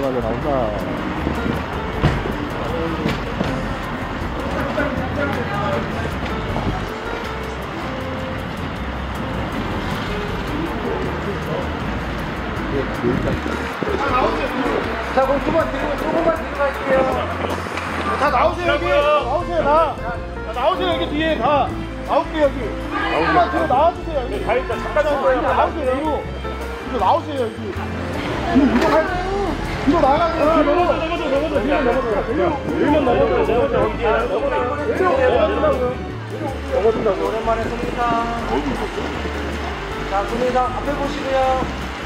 빨리 나온다. 자, 그럼 조금만 뒤로 갈게요. 다 나오세요, 여기. 나오세요, 나. 나오세요, 여기 뒤에 다. 나올게요, 여기. 조금만 뒤로 나와주세요, 여기. 다 있다, 잠깐 나오세요. 나오세요, 뒤로. 뒤로 나오세요, 여기. 뒤로 나가세요, 뒤로. 넘어져. 일면 넘어진다고. 오랜만에 봅니다. 자, 군의장 앞에 보시고요.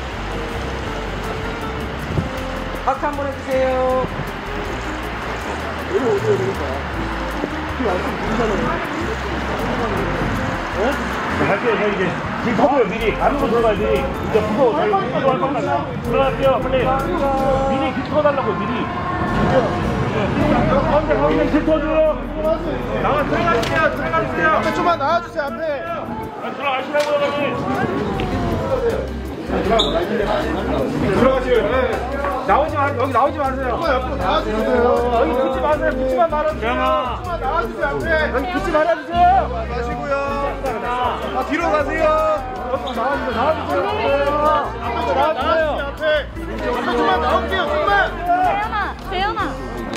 박수 한번 해주세요. 내려오세요, 그러니까. 갈게요. 저 이제 길 터고요. 미리 안으로 들어가요. 미리 이제 무서워. 저희 이거 할 겁니다. 들어갈게요. 빨리 미리 길 터달라고요. 미리 가운데 길 터줘요. 들어가주세요. 앞에 좀만 나와주세요, 앞에. 들어가시라고요. 들어가세요. 나오지 마, 여기 나오지 마세요. 옆으로 나와주세요. 여기 붙지 마세요. 붙지만 말아주세요. 좀만 나와주세요, 앞에. 여기 붙지 말아주세요. 마시고요. 뒤로 가세요. 나와주세요, 앞에. 앞에 좀만 나올게요, 좀만. 재현아.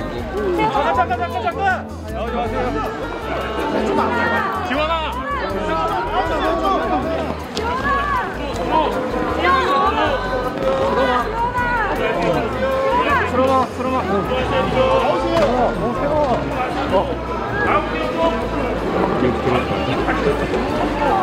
잠깐. 나오지 마세요. 지원아. 들어가. 나오세요. 새로워. 다음 기록.